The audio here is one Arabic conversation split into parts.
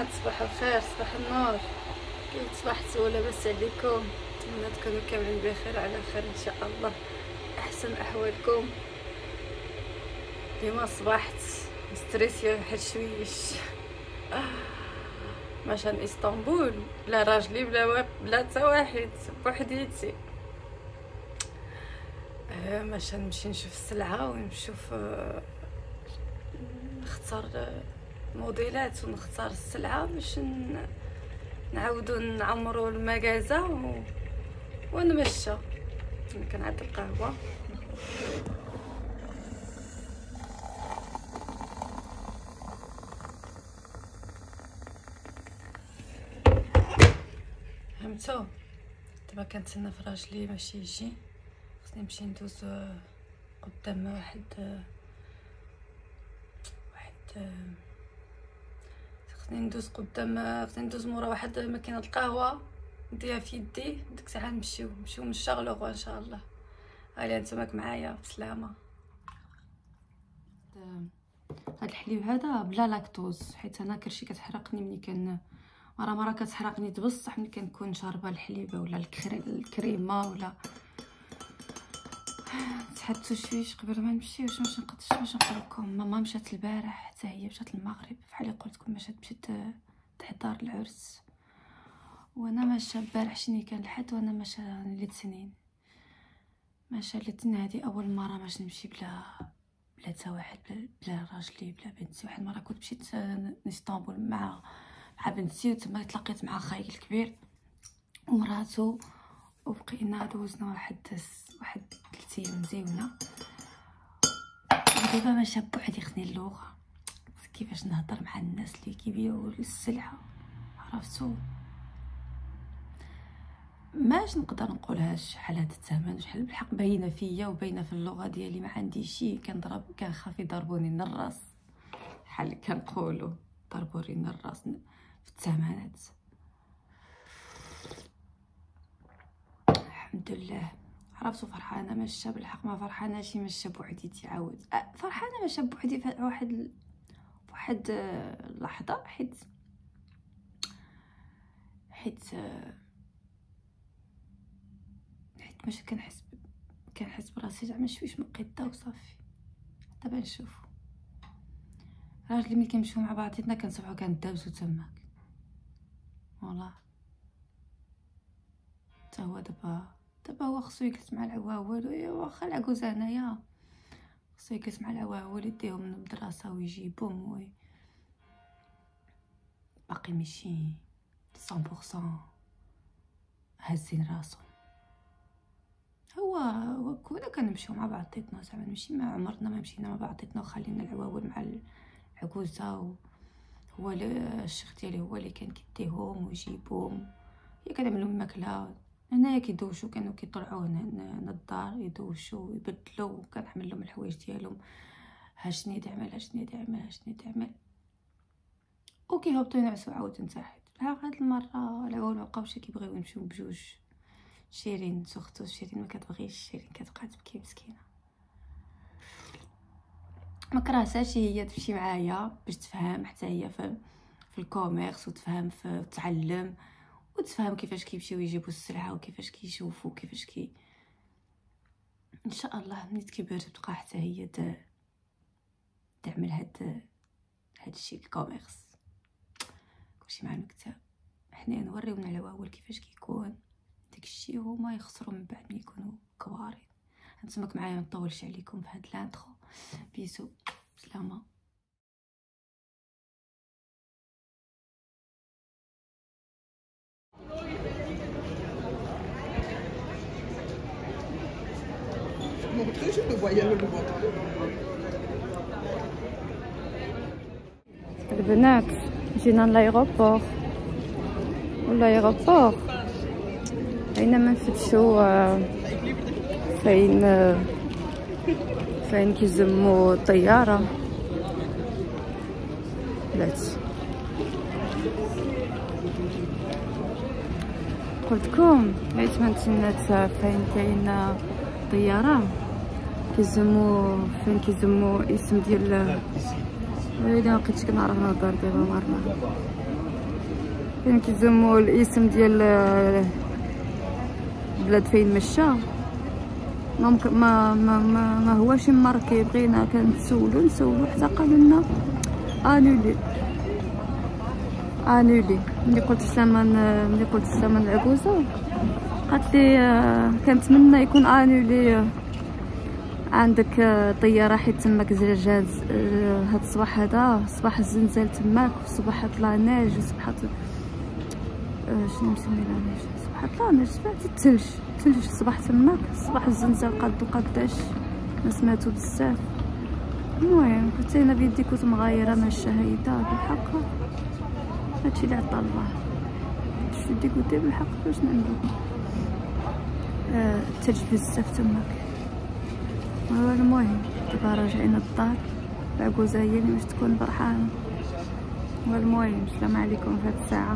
البنات، صباح الخير، صباح النور، كيف صبحتوا؟ لاباس عليكم؟ نتمنى تكونوا كاملين بخير على خير ان شاء الله، احسن احوالكم. اليوم صبحت مستريسيه واحد شويش مشان اسطنبول بلا راجلي بلا حتى واحد، بوحديتي. مشان نمشي نشوف السلعه ونشوف نختار موديلات ونختار السلعه باش نعاودو نعمرو المكازا ونمشى. كنعد القهوه. فهمتو؟ دابا كنتسنى في راجلي باش يجي، خصني نمشي ندوز قدام واحد خصني ندوز مورا واحد ماكينه القهوه، نديها في يدي. ديك الساعه نمشيو نشتغلوا ان شاء الله. هاني نتوما معايا بسلامه. هاد الحليب هذا بلا لاكتوز، حيت انا كرشي كتحرقني ملي كان مره كتحرقني بصح ملي كنكون شاربه الحليب ولا الكريمه ولا. تحدثوا شويش قبل ما نمشي واش نقول لكم. ماما مشات البارح حتى هي مشات المغرب، بحال قلت لكم مشات تحضر العرس، وانا ماشا البارح شني كان الحد، وانا ماشا الاثنين هذه اول مره باش نمشي بلا حتى واحد، بلا راجلي بلا بنتي. واحد المره كنت مشيت اسطنبول مع بنتي، وتما تلاقيت مع خاي الكبير ومراته، وبقينا دوزنا واحد 3 ايام مزيونه. ودابا ماشا بوحدي خصني اللغه، كيفاش نهضر مع الناس اللي كيبيعوا السلعه، عرفتو؟ ماش نقدر نقولهاش شحال هذا الثمن شحال، بالحق باينه فيا وباينه في اللغه ديالي، ما عندي شي. كنخاف يضربوني من الراس، بحال كنقولوا ضربوني من الراس في الثمنات. الحمد لله. عرفتو فرحانه ماشا، بالحق ما فرحانه شي ماشا بوحديتي. عاود فرحانه ماشا بوحدي في واحد اللحظه، حيت ماشي كنحس براسي زعما شويش مقيده وصافي. دابا نشوفو راجلي ملي كنمشيو مع بعضياتنا كنصبحو كندابزو تماك، والله. حتى هو دابا هو خصو يجلس مع العواول، واخا العكوز انايا خصو يجلس مع العواول يديهم من المدرسه ويجيبهم، باقي ماشي 100% هازين راسو. هو كنا كنمشيو مع بعضياتنا زعما، ماشي ما عمرنا ما مشينا مع بعضياتنا وخلينا العواول مع العكوزه. هو الشيخ ديالي هو اللي كان كيديهم ويجيبهم، هي كنعمل لهم الماكله. هنايا كيدوشو، كانوا كيطلعوا هنا الدار يدوشو ويبدلوا، وكنحمل لهم الحوايج ديالهم، هاشني تعمل وكيهبطوا ينعسوا عاود تحت. هاد المره العواول مابقاوش كيبغيو يمشيو بجوج. شيرين سختو، شيرين ما كتبغيش، شيرين كتبقى تبكي مسكينه. ما كرهتهاش هي تمشي معايا باش تفهم حتى هي في الكوميرس، وتفهم في التعلم، وتفهم كيفاش كيمشيو يجيبوا السلعه، وكيفاش كيشوفوا، كيفاش ان شاء الله ملي تكبر تبقى حتى هي تعمل هاد الشيء الكوميرس. كلشي مع المكتب، حنا نوريونا العواول كيفاش كيكون داكشي، هما يخسروا من بعد ملي يكونوا كبارين. نتمك معايا، ما نطولش عليكم في هاد لانترو. بيسو، سلامه. البنات جينا لايغوبور، والايغوبور بينما نفتشو فين كيزموا الطياره. قلتلكم عيت ما نتسنات فين كاين طياره فين كيزموا اسم ديال ويلي ما بقيتش كنعرف نهضر دابا مرة. كاين كيسموا الاسم ديال البلاد فين مشى، ما هوش ماركي. بغينا كنسولو حتى قالوا لنا انولي. ملي قلت الثمن العكوزه قالت لي كنتمنى يكون انولي عندك طياره، حيت تماك جاز هاد الصباح، هذا صباح الزلزال تماك، وصباح طلع ناج، وصباح شنو مسمينا ناج، صباح طلع ناج، سمعت الثلج الصباح تماك، صباح الزلزال قداش ناس ماتوا بزاف. المهم قلت انا بيدي كنت مغايره ماشيه هيدا بالحق، هادشي اللي عطا الله، شتي بيدي قلت بالحق باش نعملو. الثلج بزاف تماك. المهم دابا راجعين للدار، العكوزه هي اللي باش تكون فرحانه. والمهم السلام عليكم في هاد الساعه.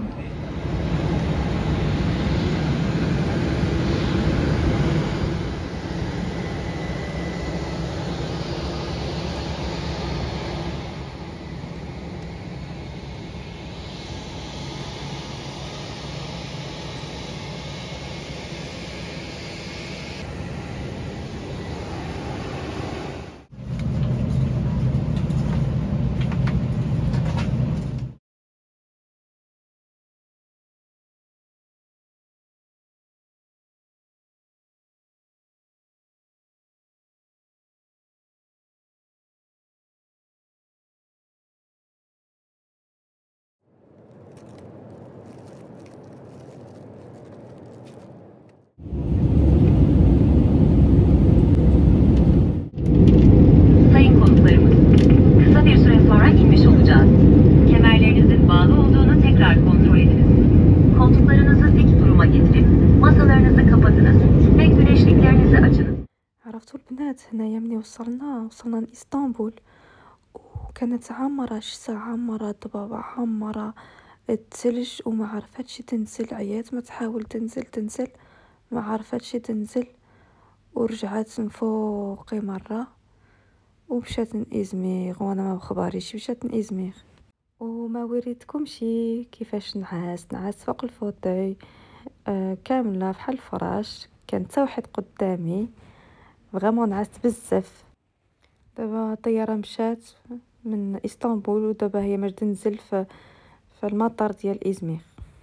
عرفتوا البنات، هنايا ملي وصلنا لإسطنبول وكانت عامرة الشتا، عامرة الضبابة، عامرة الثلج، وما عرفتش تنزل. عيات ما تحاول تنزل ما عرفتش تنزل، ورجعت من فوقي مرة ومشات لإزمير، وانا ما بخباريش مشات لإزمير. وما وريتكمش كيفاش نعاس فوق الفوتاي كامله بحال الفراش، كان حتى واحد قدامي، فريمون نعست بزاف. دابا الطياره مشات من اسطنبول، ودابا هي باش تنزل في المطار ديال ازمير.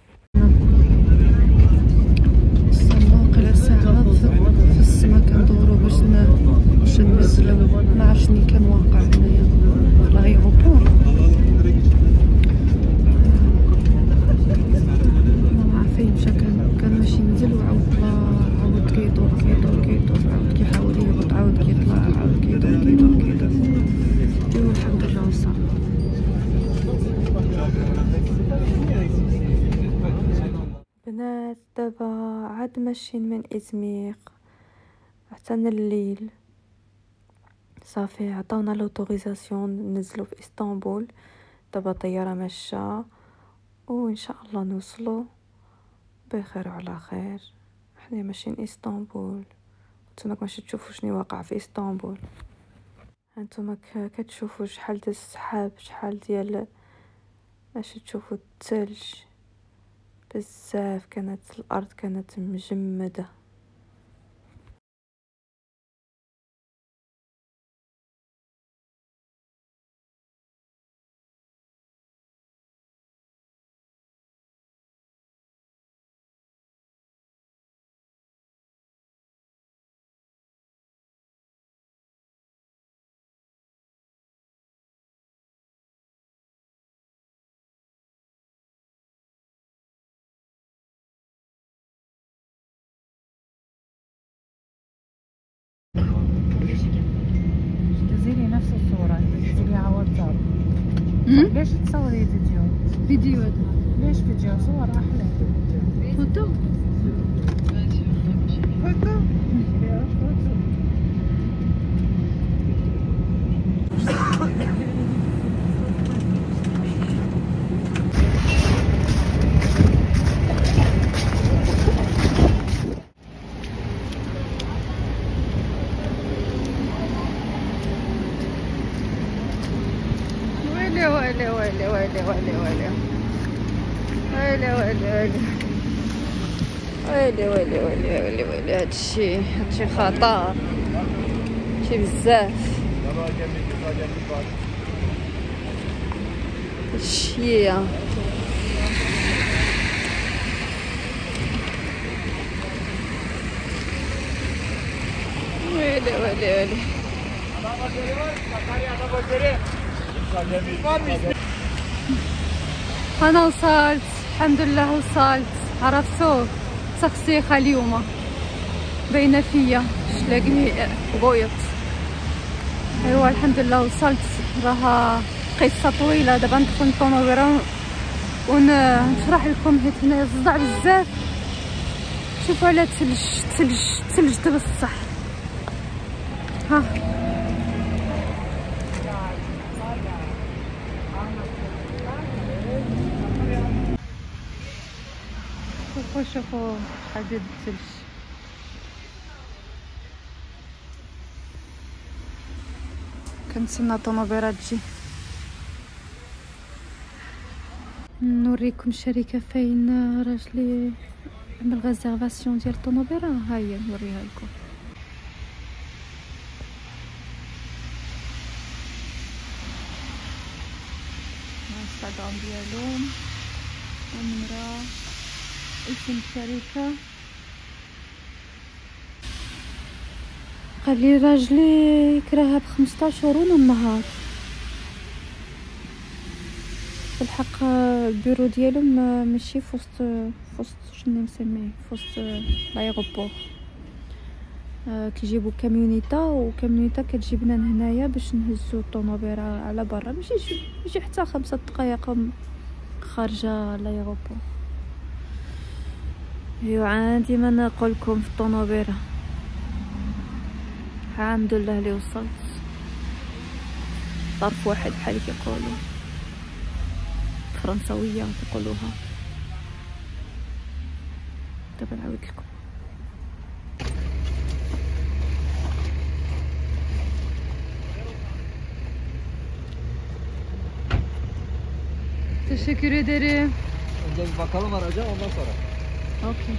وصلنا قرا ساعه في السما كندورو باش ننزلو، ما عرفتش شنو كان واقع هنايا في الايروبور. ما عارفين كان ماشي ينزل، وعاود طلع، عاود كيدور عاود كيحاول يهبط، عاود كيطلع، عاود كيدور. ايوا الحمد لله وصلنا. بنات دابا عاد ماشيين من ازمير حتى الليل، صافي عطاونا لوتوريزاسيون ننزلوا في اسطنبول. دابا طياره ماشيه، وان شاء الله نوصلوا بخير وعلى خير. احنا ماشيين اسطنبول، نتوما باش تشوفوا شنو واقع في اسطنبول. هانتوما كتشوفوا شحال ديال السحاب، شحال ديال باش تشوفوا الثلج بزاف، كانت الارض كانت مجمده. دزيلي نفس الصورة، دزيلي على واتساب. ليش تصوري فيديو ليش فيديو؟ صور أحلى. فوتو ويلي ويلي ويلي ويلي ويلي ويلي. هادشي خطر، هادشي بزاف. الشيا ويلي ويلي ويلي. انا وصلت الحمد لله، وصلت. عرفتو تخسيخه اليوم باينه فيا، شلاقني بويض. ايوا الحمد لله وصلت. راها قصه طويله. دابا ندخل للطوموبيله ونشرح لكم، حيت هنايا صداع بزاف. شوفوا على تلج بصح. ها شوفوا شحال ديال الثلج. كنتسنى الطوموبيله تجي. نوريكم الشركه فين راجلي عمل ريزيرفاسيون ديال الطوموبيله. ها هي نوريها لكم. الانستغرام ديالهم والنمره، اسم الشركة. قال لي راجلي كراها ب15 يورو النهار. في الحق البيرو ديالهم ماشي في وسط شنو نسميه، في وسط لايغوبور. كيجيبوا كاميونيتا كتجيبنا هنايا باش نهزو الطوموبيله على برا. ماشي حتى 5 دقائق خارجه لايغوبور. ايوا عندي ما نقولكم في الطوموبيله. الحمد لله اللي وصلت. طرف واحد بحال كيقولوا فرنسويه كيقولوها. دابا نعاود لكم. Teşekkür ederim. Önce bir bakalım araca, ondan sonra. Okey.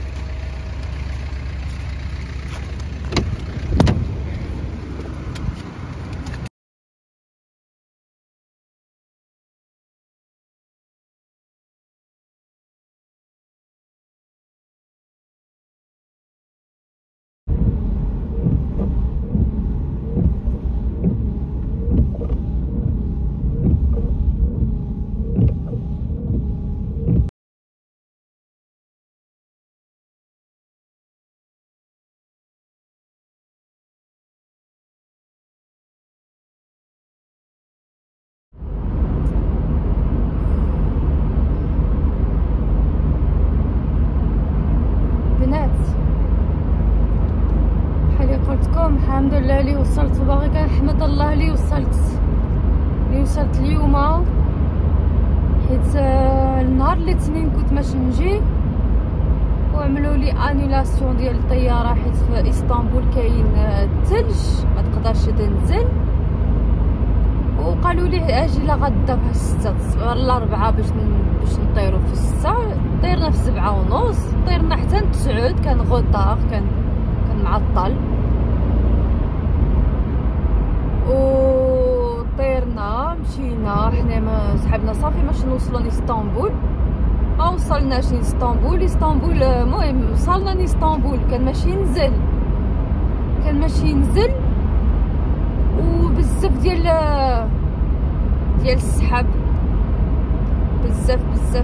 الحمد لله اللي وصلت. باغي كنحمد الله اللي وصلت اليوم، حيت النهار الاثنين كنت باش نجي وعملوا لي انولاسيون ديال الطياره، حيت في اسطنبول كاين الثلج ما تقدرش تنزل. وقالوا لي اجي لغدا في 6 ولا 4 باش نطيروا في 6. طيرنا في 7:30، طيرنا حتى 9. كان غوطار، كان معطل. وطيرنا مشينا حنا صحابنا صافي باش نوصلوا لاسطنبول. ما وصلناش لاسطنبول. المهم وصلنا لاسطنبول كان ماشي نزل وبزاف ديال السحاب، بزاف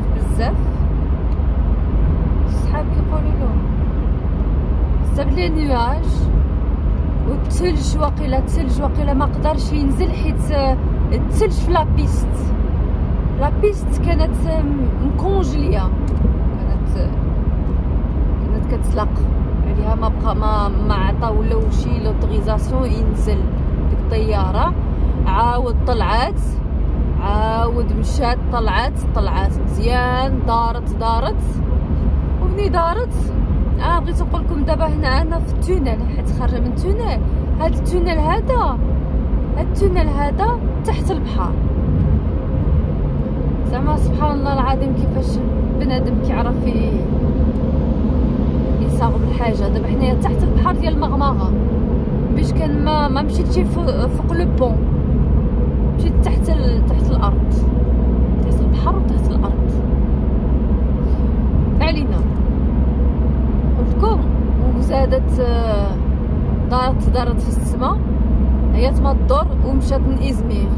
السحاب كيقولوا لهم، بزاف ديال النواج والثلج. واقيلا ما قدرش ينزل حيت الثلج في لابيست كانت مكونجليه، كانت كتسلق عليها. ما بقى ما عطاولوش لوطوريزاسيون ينزل ديك الطياره. عاود طلعات، عاود مشات، طلعات مزيان. دارت ومني دارت بغيت نقول لكم دابا هنا انا في التونيل، حيت خارجه من التونيل. هاد التونيل هذا تحت البحر. زعما سبحان الله العظيم كيفاش بنادم كيعرف يصاغ بالحاجه. دابا حنايا تحت البحر ديال المغمغه، باش كان ما مشيتش فوق لو بون، مشيت تحت الارض، تحت البحر وتحت الارض. ما علينا، قلت لكم. وزادت دارت في السماء، هي ما الدور ومشات لإزمير.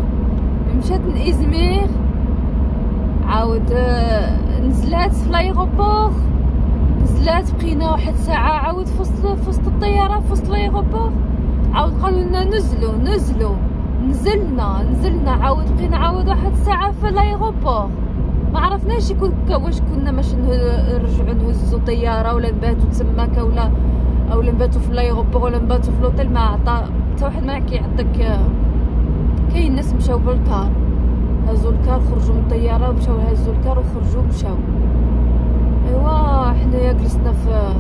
عاود نزلات في لايغوبور، بقينا واحد ساعه عاود في وسط الطياره في وسط لايغوبور. عاود قالوا لنا نزلوا، نزلنا عاود بقينا عاود واحد ساعه في لايغوبور. ما عرفناش واش كنا باش نرجعوا نهزوا طياره ولا نباتوا تماك ولا نباتوا في لايغوبور ولا نباتوا في لوطيل. ما عطا حتى واحد ما كيعطيك. كاين ناس مشاو بالكار، هزوا الكار خرجوا من الطياره ومشاو هزوا الكار وخرجوا مشاو. ايوا حنايا جلسنا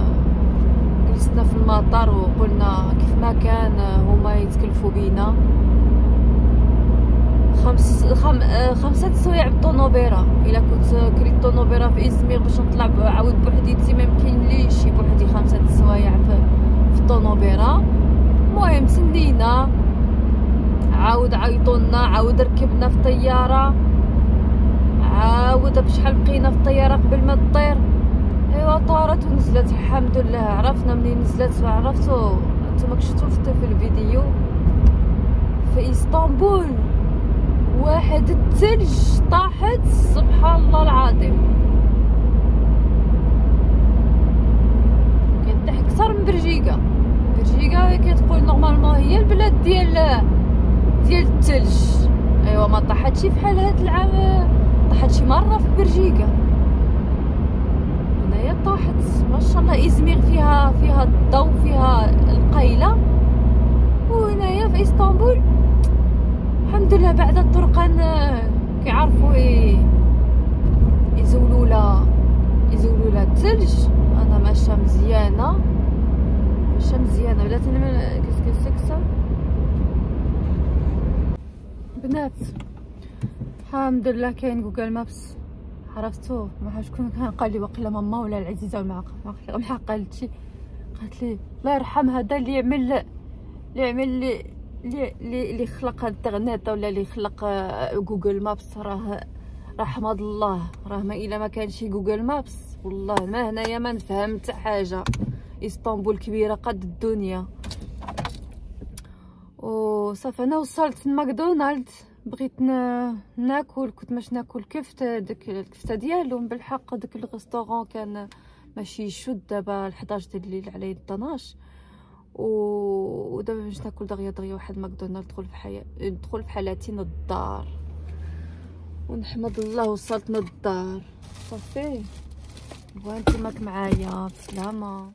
في المطار وقلنا كيف ما كان هما يتكلفوا بينا 5 سوايع بالطونوبيرا. الا كنت كريت طونوبيرا في ازمير باش نطلع عاود بوحديتي ما يمكنليش بوحدي 5 سوايع في الطونوبيرا. المهم تسنينا، عاود عيطولنا، عاود ركبنا في الطياره، عاود بشحال بقينا في الطياره قبل ما تطير. ايوا طارت ونزلت الحمد لله. عرفنا منين نزلت، عرفتوا انتما شفتوا في الفيديو في اسطنبول واحد الثلج طاحت، سبحان الله العظيم. كتضحك اكثر من بلجيكا كتقول نورمالمون هي البلاد ديال الثلج. ايوا ما طاحتش بحال هاد العام، طاحت شي مره في بلجيكا. هنايا طاحت ما شاء الله. ازمير فيها الضوء، فيها القيله، وهنايا في اسطنبول الحمد لله بعد الطرقان كيعرفوا يزولوا لها الثلج. انا ماشيه مزيانه بدات انا كسكسكسه بنات. الحمد لله كاين جوجل مابس. عرفتو ما عرفتش شكون كان قال لي واقيلا ماما ولا العزيزه والمعاقه قالت لي الله يرحم هذا اللي خلق الانترنت ولا اللي خلق جوجل مابس. راه رحمة الله، راه ما الا ما كانش جوجل مابس والله ما هنايا ما نفهم حتى حاجه. اسطنبول كبيره قد الدنيا. وصافي انا وصلت لماكدونالد، بغيت ناكل. كنت باش ناكل كفته، ديك الكفته ديالهم بالحق. داك الريستورون كان ماشي يشد. دابا 11 ديال الليل عليه 12 ودابا باش ناكل دغيا واحد ماكدونالد. ندخل في حالتي للدار ونحمد الله وصلت للدار. صافي وانتم معايا بسلامه.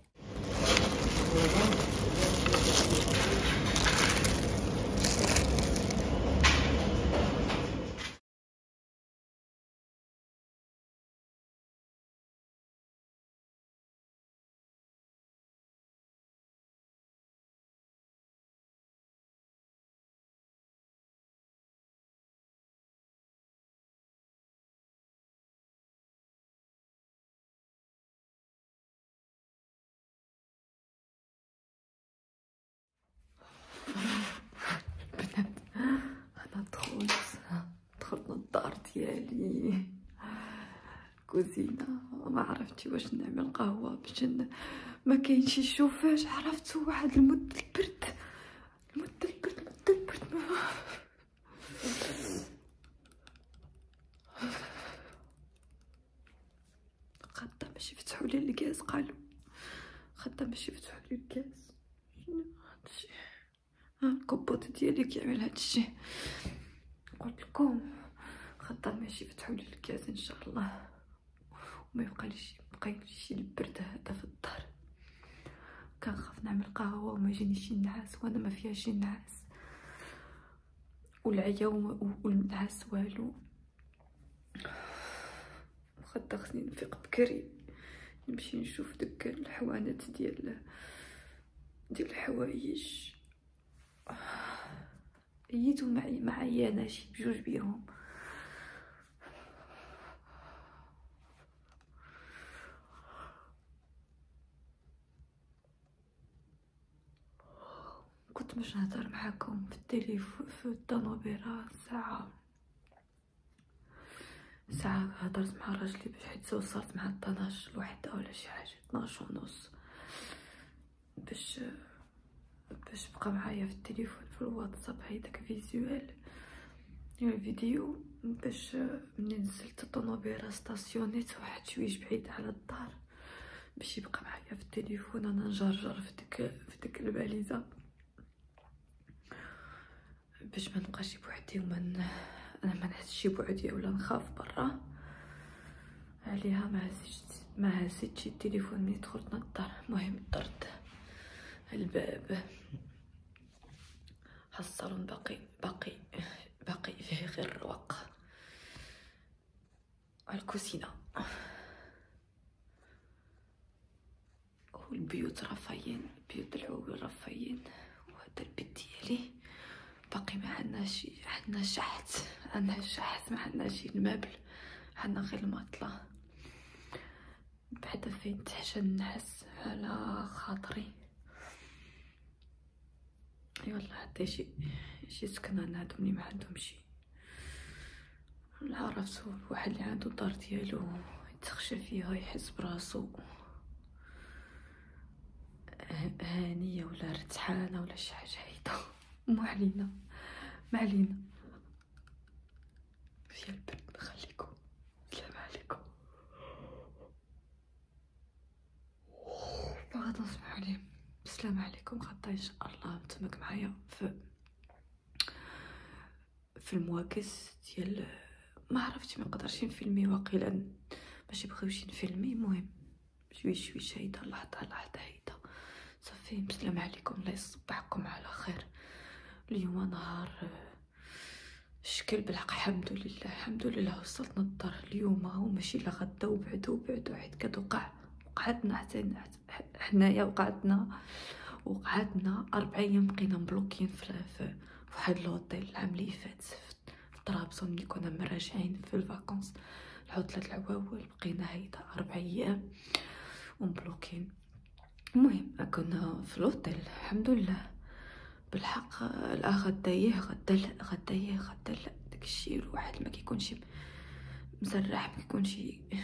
انا دخلت للدار ديالي كوزينه. ما عرفتش واش نعمل قهوه باش ما كاينش الشوفاج. عرفتوا واحد المد البرد خاطر باش يفتحوا لي الكاس. قالوا خاطر باش يفتحوا لي الكاس. هادشي الكبوط ديالي كيعمل هادشي. قلت لكم خاطر ماشي يفتحوا لي الكاس ان شاء الله وما يبقايش البرد هذا في الدار. كنخاف نعمل قهوه وما يجينيش النعاس، وانا ما فيهاش النعاس والعيا والنعاس والو. خاطر خصني نفيق بكري نمشي نشوف داك الحوانات ديال الحوايج. ايتو معايا ناشي بجوج بيهم. كنت باش نهضر معاكم في التليفون في الطونوبيره ساعه هضرت مع راجلي باش حيت وصلت مع 12 الوحده ولا شي حاجه 12 ونص باش بقى معايا في التليفون في الواتساب هيداك فيزوال الفيديو باش مني نزلت الطونوبيره ستاسيونيت واحد شويش بعيد على الدار باش يبقى معايا في التليفون انا نجرجر في ديك الباليزه باش ما نبقاش بوحدي انا ما نحسش بوحدي ولا نخاف برا عليها ما هزيتش التليفون ملي دخلت للدار. المهم درت الباب الصالون باقي فيه غير الرواق والكوسينه والبيوت رفايين بيوت العوي رفايين وهذا البيت ديالي باقي ما عندناش عندنا شحت ما عندناش المبل عندنا غير المطلة بعدا فين تحشى النحس على خاطري يلا حتى شي سكنان هادو ملي ما عندهمش عرفتو الواحد اللي عنده الدار ديالو يتخشى فيها يحس براسو هانيه ولا رتحانه ولا شي حاجه هيدا ما علينا في البرد خليكم السلام عليكم غدا تسمعوني السلام عليكم غدا ان شاء الله نتمك معايا في المواكس ديال ما عرفتش ما نقدرش نفيلمي واقيلا باش يبغيوش نفيلمي المهم شويش هيدا لحظه هيدا صافي. السلام عليكم الله يصبحكم على خير. اليوم نهار شكل بالحق الحمد لله وصلتنا الدار اليوم وماشي لا غدا وبعدو حيت وقعدنا حنايا وقعدنا 4 ايام بقينا مبلوكين في واحد لوطيل العام اللي فات في طرابزون ملي كنا مراجعين في الفاكونس العطله العواول بقينا هيدا 4 ايام ومبلوكين. المهم كنا في لوطيل الحمد لله بالحق لا غدا داكشي الواحد ما كيكونش مسرح ما كيكونش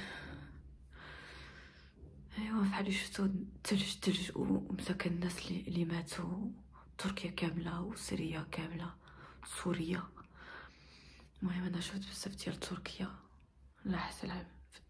ايوا فحال شفتو تلج ومساكن الناس اللي ماتوا تركيا كامله وسوريا كامله سوريا. المهم انا شفت بزاف ديال تركيا لا حسن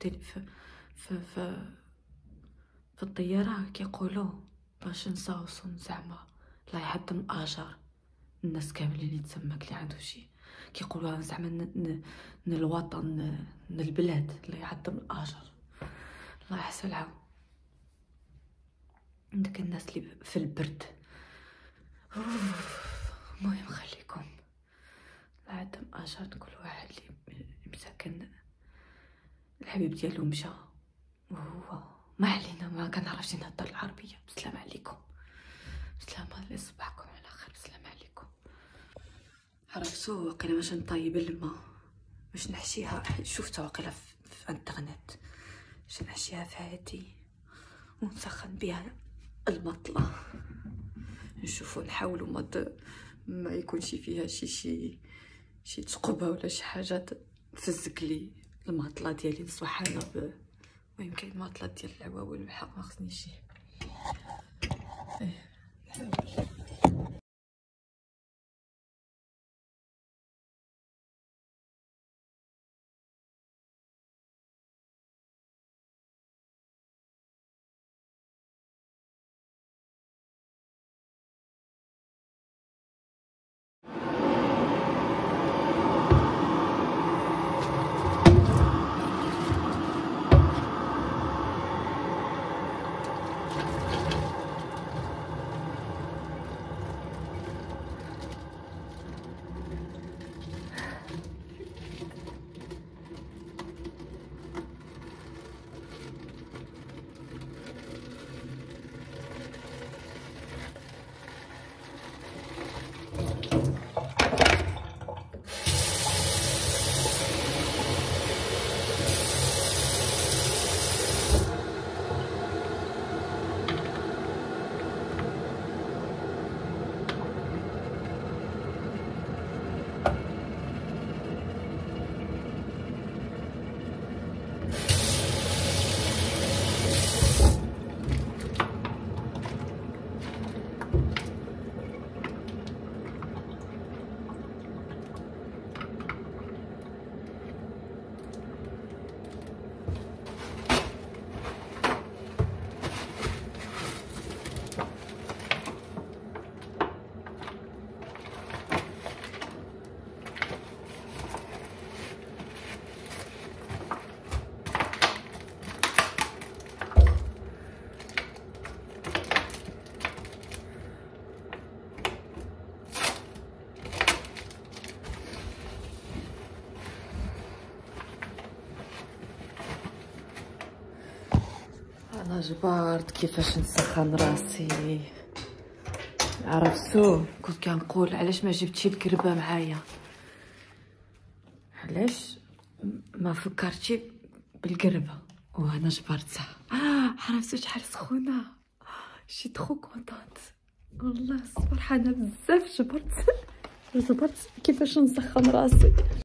في الطياره كيقولوا باش نصاوصو زعما لا يحطم الاجر الناس كاملين يتسمك اللي عنده شي كيقولوا زعما من الوطن من البلاد لا يحطم الاجر الله يحسن العون عندك الناس اللي في البرد. المهم خليكم لا يحطم اجر كل واحد اللي مساكن الحبيب ديالو مشى وهو ما علينا ما كنعرفش نهضر العربيه. السلام عليكم الله يصبحكم على خير. السلام عليكم. عرفتو واقيلا باش نطيب الماء باش نحشيها شفتها واقيلا في انترنت باش نحشيها في هادي ونسخن بها المطلة نشوفو نحاولوا ما يكونش فيها شي تقبه ولا شي حاجه تفزك لي المطلة ديالي نصبح انا المهم كاين المطلة ديال العواول بالحق ما خصنيش الله جبارت كيفاش نسخن راسي. عرفتو كنت كنقول علاش ما جبتش الكربه معايا، علاش ما فكرتش بالقربه، وانا جبرتها. عرفتو شحال سخونه، شي ترو كونطونط والله، فرحانه بزاف. جبرت كيفاش نسخن راسي.